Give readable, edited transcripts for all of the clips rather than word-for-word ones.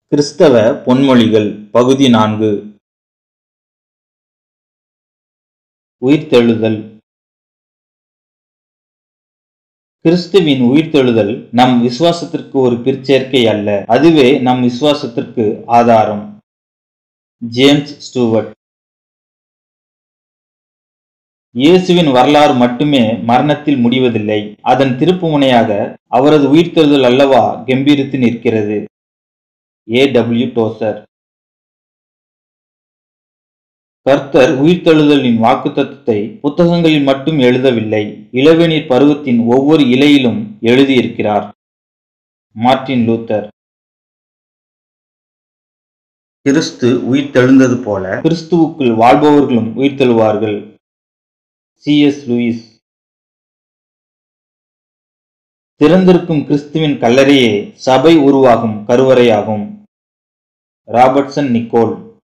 கிறிஸ்தவ பொன்மொழிகள் பகுதி 4. உயிர்த்தெழுதல். கிறிஸ்துவின் உயிர்த்தெழுதல் நம் விசுவாசத்திற்கு ஒரு பிற்சேர்க்கை அல்ல, அதுவே நம் விசுவாசத்திற்கு ஆதாரம். James Stuart. இயேசுவின் வரலாறு மட்டுமே மரணத்தில் முடிவதில்லை, அதன் திருப்புமுனையாக அவரது உயிர்த்தெழுதல் அல்லவா கெம்பீரித்து நிற்கிறது. A.W. டோசர். கர்த்தர் உயிர்த்தெழுதலின் வாக்குத்தத்தத்தை புத்தகங்களில் மட்டும் எழுதவில்லை, இளவேனிற் பருவத்தின் ஒவ்வொரு இலையிலும் எழுதியிருக்கிறார். Martin Luther. கிறிஸ்து உயிர்த்தெழுந்தது போல கிறிஸ்துவுக்குள் வாழ்பவர்களும் உயிர்த்தெழுவார்கள். C.S. லூயிஸ். திறந்திருக்கும் கிறிஸ்துவின் கல்லறையே சபை உருவாகும் கருவறையாகும். Robertson Nicole.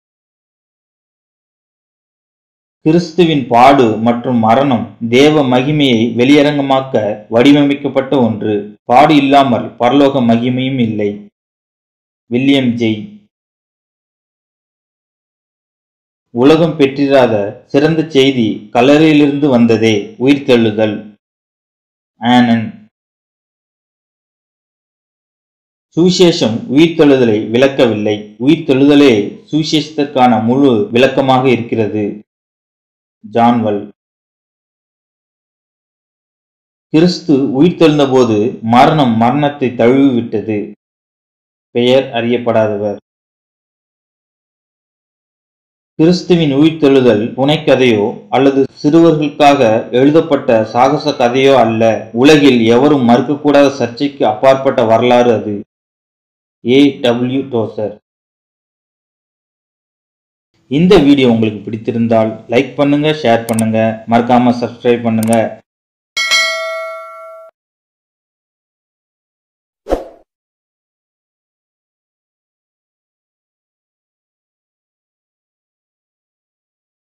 கிறிஸ்துவின் பாடு மற்றும் மரணம் தேவ மகிமையை வெளியரங்கமாக்க வடிவமைக்கப்பட்ட ஒன்று. பாடு இல்லாமல் பரலோக மகிமையும் இல்லை. William Jay. உலகம் பெற்றிராத சிறந்த செய்தி கல்லறையிலிருந்து வந்ததே, உயிர்த்தெழுதல். ஆனன். சுவிசேஷம் உயிர்த்தெழுதலை விளக்கவில்லை, உயிர்த்தெழுதலே சுவிசேஷத்திற்கான முழு விளக்கமாக இருக்கிறது. ஜான்வல். கிறிஸ்து உயிர்த்தெழுந்தபோது மரணம் மரணத்தை தழுவிவிட்டது. பெயர் அறியப்படாதவர். கிறிஸ்துவின் உயிர்த்தெழுதல் புனைக்கதையோ அல்லது சிறுவர்களுக்காக எழுதப்பட்ட சாகச கதையோ அல்ல, உலகில் எவரும் மறுக்கக்கூடாத சர்ச்சைக்கு அப்பாற்பட்ட வரலாறு அது. A.W. டோசர். இந்த வீடியோ உங்களுக்கு பிடித்திருந்தால் லைக் பண்ணுங்க, ஷேர் பண்ணுங்க, மறக்காம சப்ஸ்கிரைப் பண்ணுங்க.